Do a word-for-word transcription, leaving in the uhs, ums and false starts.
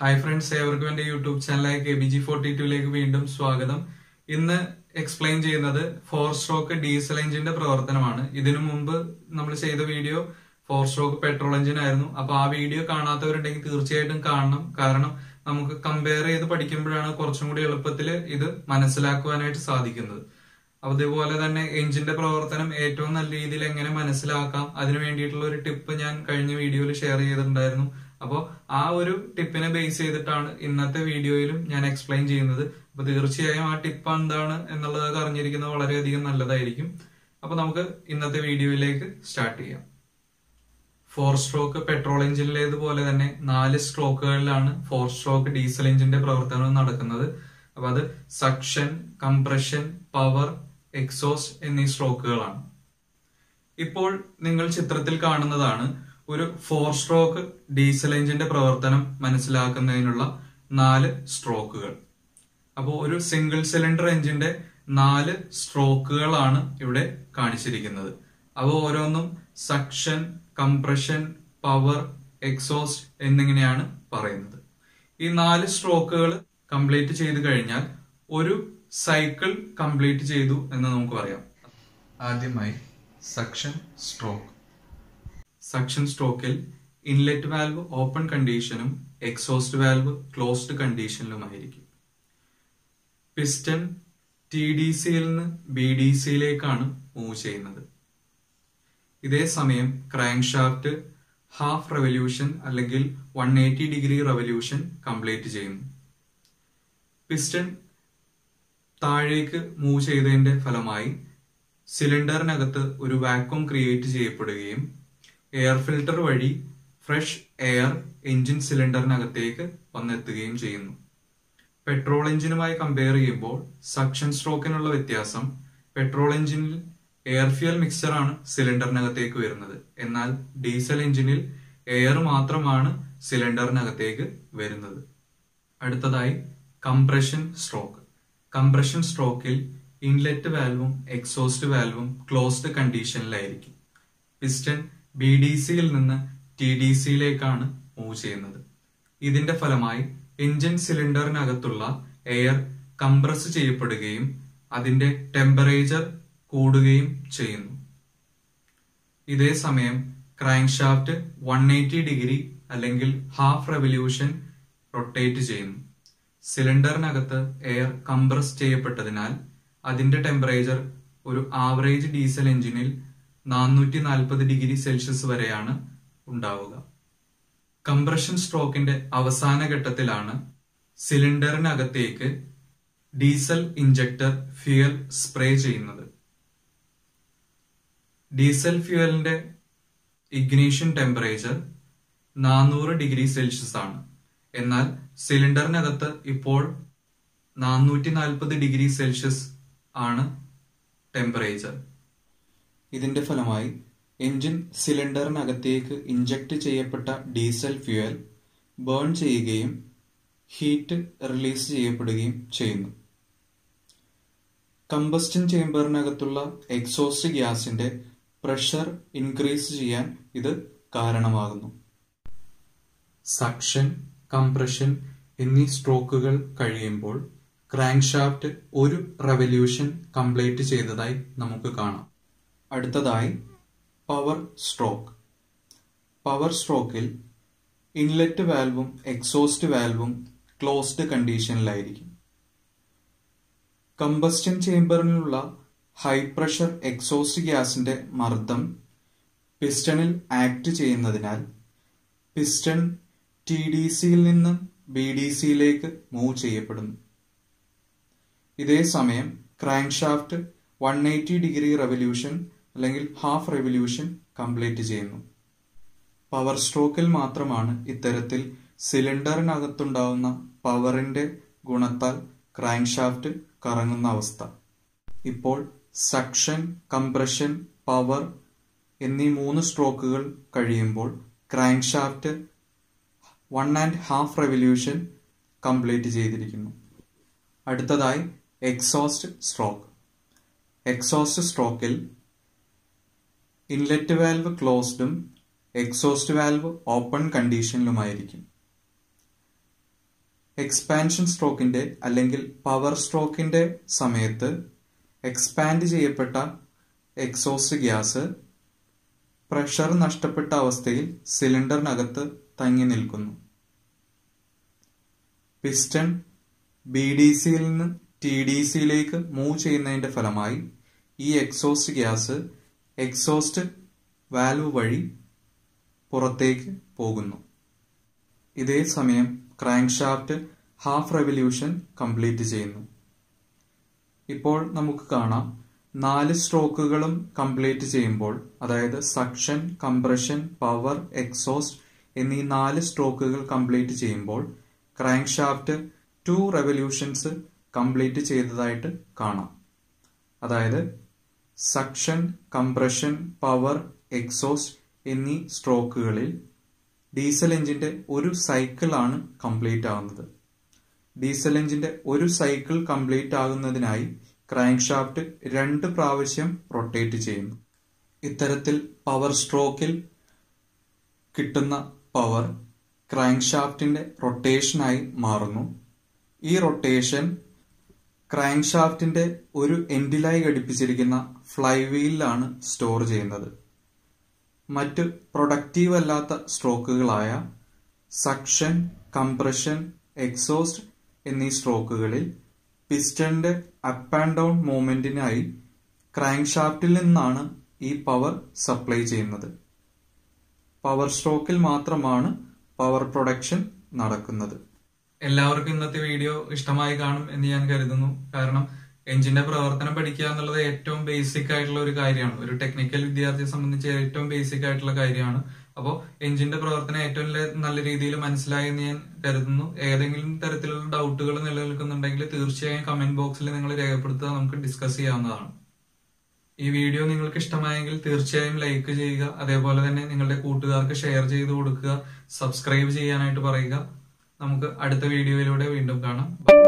Hi friends, ഏവർക്കും എന്റെ YouTube ചാനലായ കെ ബി ജി ഫോർട്ടി ടൂയിലേക്ക് വീണ്ടും സ്വാഗതം. ഇന്ന് എക്സ്പ്ലെയിൻ ചെയ്യുന്നത് ഫോർ സ്ട്രോക്ക് ഡീസൽ എഞ്ചിന്റെ പ്രവർത്തനമാണ്. ഇതിനു മുമ്പ് നമ്മൾ ചെയ്ത video four stroke petrol engine ആയിരുന്നു. അപ്പൊ ആ വീഡിയോ കാണാത്തവരുണ്ടെങ്കിൽ തീർച്ചയായിട്ടും കാണണം. കാരണം നമുക്ക് കമ്പയർ ചെയ്ത് പഠിക്കുമ്പോഴാണ് കുറച്ചും കൂടി എളുപ്പത്തിൽ ഇത് മനസ്സിലാക്കുവാനായിട്ട് സാധിക്കുന്നത്. അതുപോലെ തന്നെ എഞ്ചിന്റെ പ്രവർത്തനം ഏറ്റവും നല്ല രീതിയിൽ എങ്ങനെ മനസ്സിലാക്കാം അതിനു വേണ്ടിയിട്ടുള്ള ഒരു ടിപ്പ് ഞാൻ കഴിഞ്ഞ വീഡിയോയിൽ ഷെയർ ചെയ്തിട്ടുണ്ടായിരുന്നു. അപ്പോൾ ആ ഒരു ടിപ്പിനെ ബേസ് ചെയ്തിട്ടാണ് ഇന്നത്തെ വീഡിയോയിലും ഞാൻ എക്സ്പ്ലെയിൻ ചെയ്യുന്നത്. അപ്പൊ തീർച്ചയായും ആ ടിപ്പ് എന്താണ് എന്നുള്ളത് അറിഞ്ഞിരിക്കുന്നത് വളരെയധികം നല്ലതായിരിക്കും. അപ്പൊ നമുക്ക് ഇന്നത്തെ വീഡിയോയിലേക്ക് സ്റ്റാർട്ട് ചെയ്യാം. ഫോർ സ്ട്രോക്ക് പെട്രോൾ എഞ്ചിനിലേതുപോലെ തന്നെ നാല് സ്ട്രോക്കുകളിലാണ് ഫോർ സ്ട്രോക്ക് ഡീസൽ എഞ്ചിന്റെ പ്രവർത്തനം നടക്കുന്നത്. അപ്പൊ അത് സക്ഷൻ, കംപ്രഷൻ, പവർ, എക്സോസ്റ്റ് എന്നീ സ്ട്രോക്കുകളാണ്. ഇപ്പോൾ നിങ്ങൾ ചിത്രത്തിൽ കാണുന്നതാണ് ഒരു ഫോർ സ്ട്രോക്ക് ഡീസൽ എഞ്ചിന്റെ പ്രവർത്തനം മനസ്സിലാക്കുന്നതിനുള്ള നാല് സ്ട്രോക്കുകൾ. അപ്പോൾ ഒരു സിംഗിൾ സിലിണ്ടർ എഞ്ചിന്റെ നാല് സ്ട്രോക്കുകളാണ് ഇവിടെ കാണിച്ചിരിക്കുന്നത്. അവ ഓരോന്നും സക്ഷൻ, കംപ്രഷൻ, പവർ, എക്സോസ്റ്റ് എന്നിങ്ങനെയാണ് പറയുന്നത്. ഈ നാല് സ്ട്രോക്കുകൾ കംപ്ലീറ്റ് ചെയ്തു കഴിഞ്ഞാൽ ഒരു സൈക്കിൾ കംപ്ലീറ്റ് ചെയ്തു എന്ന് നമുക്ക് പറയാം. ആദ്യമായി സക്ഷൻ സ്ട്രോക്ക്. സക്ഷൻ സ്ട്രോക്കിൽ ഇൻലെറ്റ് വാൽവ് ഓപ്പൺ കണ്ടീഷനും എക്സോസ്റ്റ് വാൽവ് ക്ലോസ്ഡ് കണ്ടീഷനിലുമായിരിക്കും. പിസ്റ്റൺ ടി ഡി സിയിൽ നിന്ന് ബി ഡി സിയിലേക്കാണ് മൂവ് ചെയ്യുന്നത്. ഇതേ സമയം ക്രാങ്ക് ഷാഫ്റ്റ് ഹാഫ് റെവല്യൂഷൻ അല്ലെങ്കിൽ one eighty degree revolution complete ചെയ്യുന്നു. പിസ്റ്റൺ താഴേക്ക് മൂവ് ചെയ്തതിന്റെ ഫലമായി സിലിണ്ടറിനകത്ത് ഒരു വാക്വം ക്രിയേറ്റ് ചെയ്യപ്പെടുകയും എയർ ഫിൽട്ടർ വഴി ഫ്രഷ് എയർ എഞ്ചിൻ സിലിണ്ടറിനകത്തേക്ക് വന്നെത്തുകയും ചെയ്യുന്നു. പെട്രോൾ എഞ്ചിനുമായി കമ്പയർ ചെയ്യുമ്പോൾ സക്ഷൻ സ്ട്രോക്കിനുള്ള വ്യത്യാസം, പെട്രോൾ എഞ്ചിനിൽ എയർ ഫ്യൂൽ മിക്സ്ചർ ആണ് സിലിണ്ടറിനകത്തേക്ക് വരുന്നത്. എന്നാൽ ഡീസൽ എഞ്ചിനിൽ എയർ മാത്രമാണ് സിലിണ്ടറിനകത്തേക്ക് വരുന്നത്. അടുത്തതായി കംപ്രഷൻ സ്ട്രോക്ക്. കംപ്രഷൻ സ്ട്രോക്കിൽ ഇൻലെറ്റ് വാൽവും എക്സോസ്റ്റ് വാൽവും ക്ലോസ്ഡ് കണ്ടീഷനിലായിരിക്കും. പിസ്റ്റൺ ബി ഡി സിയിൽ നിന്ന് ടി ഡി സിയിലേക്കാണ് മൂവ് ചെയ്യുന്നത്. ഇതിന്റെ ഫലമായി എഞ്ചിൻ സിലിണ്ടറിനകത്തുള്ള എയർ കംപ്രസ് ചെയ്യപ്പെടുകയും അതിന്റെ ടെമ്പറേച്ചർ കൂടുകയും ചെയ്യുന്നു. ഇതേ സമയം crank shaft one eighty degree അല്ലെങ്കിൽ ഹാഫ് റെവല്യൂഷൻ റൊട്ടേറ്റ് ചെയ്യുന്നു. സിലിണ്ടറിനകത്ത് എയർ കംപ്രസ് ചെയ്യപ്പെട്ടതിനാൽ അതിന്റെ ടെമ്പറേച്ചർ ഒരു ആവറേജ് ഡീസൽ എഞ്ചിനിൽ നാനൂറ്റി നാൽപ്പത് ഡിഗ്രി സെൽഷ്യസ് വരെയാണ് ഉണ്ടാവുക. കംപ്രഷൻ സ്ട്രോക്കിന്റെ അവസാന ഘട്ടത്തിലാണ് സിലിണ്ടറിനകത്തേക്ക് ഡീസൽ ഇഞ്ചക്ടർ ഫ്യൂൽ സ്പ്രേ ചെയ്യുന്നത്. ഡീസൽ ഫ്യൂവലിന്റെ ഇഗ്നീഷൻ ടെമ്പറേച്ചർ നാനൂറ് ഡിഗ്രി സെൽഷ്യസ് ആണ്. എന്നാൽ സിലിണ്ടറിനകത്ത് ഇപ്പോൾ നാനൂറ്റി നാൽപ്പത് ഡിഗ്രി സെൽഷ്യസ് ആണ് ടെമ്പറേച്ചർ. ഇതിന്റെ ഫലമായി എഞ്ചിൻ സിലിണ്ടറിനകത്തേക്ക് ഇഞ്ചക്ട് ചെയ്യപ്പെട്ട ഡീസൽ ഫ്യൂവൽ ബേൺ ചെയ്യുകയും ഹീറ്റ് റിലീസ് ചെയ്യപ്പെടുകയും ചെയ്യുന്നു. കമ്പസ്റ്റൻ ചേംബറിനകത്തുള്ള എക്സോസ്റ്റ് ഗ്യാസിന്റെ പ്രഷർ ഇൻക്രീസ് ചെയ്യാൻ ഇത് കാരണമാകുന്നു. സക്ഷൻ, കംപ്രഷൻ എന്നീ സ്ട്രോക്കുകൾ കഴിയുമ്പോൾ ക്രാങ്ക് ഷാഫ്റ്റ് ഒരു റെവല്യൂഷൻ കംപ്ലീറ്റ് ചെയ്തതായി നമുക്ക് കാണാം. അടുത്തതായി പവർ സ്ട്രോക്ക്. പവർ സ്ട്രോക്കിൽ ഇൻലെറ്റ് വാൽവും എക്സോസ്റ്റ് വാൽവും ക്ലോസ്ഡ് കണ്ടീഷനിലായിരിക്കും. കമ്പസ്റ്റൻ ചേംബറിലുള്ള ഹൈ പ്രഷർ എക്സോസ്റ്റ് ഗ്യാസിന്റെ മർദ്ദം പിസ്റ്റണിൽ ആക്ട് ചെയ്യുന്നതിനാൽ പിസ്റ്റൺ ടി ഡി സിയിൽ നിന്നും ബി ഡി സിയിലേക്ക് മൂവ് ചെയ്യപ്പെടുന്നു. ഇതേ സമയം crank shaft one eighty degree revolution അല്ലെങ്കിൽ ഹാഫ് റെവല്യൂഷൻ കംപ്ലീറ്റ് ചെയ്യുന്നു. പവർ സ്ട്രോക്കിൽ മാത്രമാണ് ഇത്തരത്തിൽ സിലിണ്ടറിനകത്തുണ്ടാവുന്ന പവറിന്റെ ഗുണത്താൽ ക്രാങ്ക് ഷാഫ്റ്റ് കറങ്ങുന്ന അവസ്ഥ. ഇപ്പോൾ സക്ഷൻ, കംപ്രഷൻ, പവർ എന്നീ മൂന്ന് സ്ട്രോക്കുകൾ കഴിയുമ്പോൾ crank shaft one and half revolution complete ചെയ്തിരിക്കുന്നു. അടുത്തതായി എക്സോസ്റ്റ് സ്ട്രോക്ക്. എക്സോസ്റ്റ് സ്ട്രോക്കിൽ ഇൻലെറ്റ് വാൽവ് ക്ലോസ്ഡും എക്സോസ്റ്റ് വാൽവ് ഓപ്പൺ കണ്ടീഷനിലുമായിരിക്കും. എക്സ്പാൻഷൻ സ്ട്രോക്കിന്റെ അല്ലെങ്കിൽ പവർ സ്ട്രോക്കിന്റെ സമയത്ത് എക്സ്പാൻഡ് ചെയ്യപ്പെട്ട എക്സോസ്റ്റ് ഗ്യാസ് പ്രഷർ നഷ്ടപ്പെട്ട അവസ്ഥയിൽ സിലിണ്ടറിനകത്ത് തങ്ങി നിൽക്കുന്നു. പിസ്റ്റൺ ബി ഡി സിയിൽ നിന്ന് ടി ഡി സിയിലേക്ക് മൂവ് ചെയ്യുന്നതിന്റെ ഫലമായി ഈ എക്സോസ്റ്റ് ഗ്യാസ് എക്സോസ്റ്റ് വാൽവ് വഴി പുറത്തേക്ക് പോകുന്നു. ഇതേ സമയം crank shaft half revolution complete ചെയ്യുന്നു. ഇപ്പോൾ നമുക്ക് കാണാം, നാല് സ്ട്രോക്കുകളും കംപ്ലീറ്റ് ചെയ്യുമ്പോൾ, അതായത് സക്ഷൻ, കംപ്രഷൻ, പവർ, എക്സോസ്റ്റ് എന്നീ നാല് സ്ട്രോക്കുകൾ കംപ്ലീറ്റ് ചെയ്യുമ്പോൾ crank shaft two revolutions complete ചെയ്തതായിട്ട് കാണാം. അതായത് സക്ഷൻ, കംപ്രഷൻ, പവർ, എക്സോസ്റ്റ് എന്നീ സ്ട്രോക്കുകളിൽ ഡീസൽ എഞ്ചിന്റെ ഒരു സൈക്കിൾ ആണ് കംപ്ലീറ്റ് ആകുന്നത്. ഡീസൽ എഞ്ചിന്റെ ഒരു സൈക്കിൾ കംപ്ലീറ്റ് ആകുന്നതിനായി ക്രാങ്ക് ഷാഫ്റ്റ് രണ്ട് പ്രാവശ്യം റൊട്ടേറ്റ് ചെയ്യുന്നു. ഇത്തരത്തിൽ പവർ സ്ട്രോക്കിൽ കിട്ടുന്ന പവർ ക്രാങ്ക് ഷാഫ്റ്റിന്റെ റൊട്ടേഷനായി മാറുന്നു. ഈ റൊട്ടേഷൻ ക്രാങ്ക് ഷാഫ്റ്റിന്റെ ഒരു എൻഡിലായി ഘടിപ്പിച്ചിരിക്കുന്ന ഫ്ലൈ വീലിലാണ് സ്റ്റോർ ചെയ്യുന്നത്. മറ്റ് പ്രൊഡക്റ്റീവ് അല്ലാത്ത സ്ട്രോക്കുകളായ സക്ഷൻ, കംപ്രഷൻ, എക്സോസ്റ്റ് എന്നീ സ്ട്രോക്കുകളിൽ പിസ്റ്റന്റെ അപ്പ് ആൻഡ് ഡൗൺ മൂവ്മെന്റിനായി ക്രാങ്ക് ഷാഫ്റ്റിൽ നിന്നാണ് ഈ പവർ സപ്ലൈ ചെയ്യുന്നത്. പവർ സ്ട്രോക്കിൽ മാത്രമാണ് പവർ പ്രൊഡക്ഷൻ നടക്കുന്നത്. എല്ലാവർക്കും ഇന്നത്തെ വീഡിയോ ഇഷ്ടമായി കാണും എന്ന് ഞാൻ കരുതുന്നു. കാരണം എഞ്ചിന്റെ പ്രവർത്തനം പഠിക്കുക എന്നുള്ളത് ഏറ്റവും ബേസിക് ആയിട്ടുള്ള ഒരു കാര്യമാണ്. ഒരു ടെക്നിക്കൽ വിദ്യാർത്ഥിയെ സംബന്ധിച്ച് ഏറ്റവും ബേസിക് ആയിട്ടുള്ള കാര്യമാണ്. അപ്പോൾ എഞ്ചിന്റെ പ്രവർത്തനം ഏറ്റവും നല്ല രീതിയിൽ മനസ്സിലായി എന്ന് ഞാൻ കരുതുന്നു. ഏതെങ്കിലും തരത്തിലുള്ള ഡൗട്ടുകൾ നിലനിൽക്കുന്നുണ്ടെങ്കിൽ തീർച്ചയായും കമന്റ് ബോക്സിൽ നിങ്ങൾ രേഖപ്പെടുത്തുക, നമുക്ക് ഡിസ്കസ് ചെയ്യാവുന്നതാണ്. ഈ വീഡിയോ നിങ്ങൾക്ക് ഇഷ്ടമായെങ്കിൽ തീർച്ചയായും ലൈക്ക് ചെയ്യുക. അതേപോലെ തന്നെ നിങ്ങളുടെ കൂട്ടുകാർക്ക് ഷെയർ ചെയ്ത് കൊടുക്കുക. സബ്സ്ക്രൈബ് ചെയ്യാനായിട്ട് പറയുക. നമുക്ക് അടുത്ത വീഡിയോയിലൂടെ വീണ്ടും കാണാം.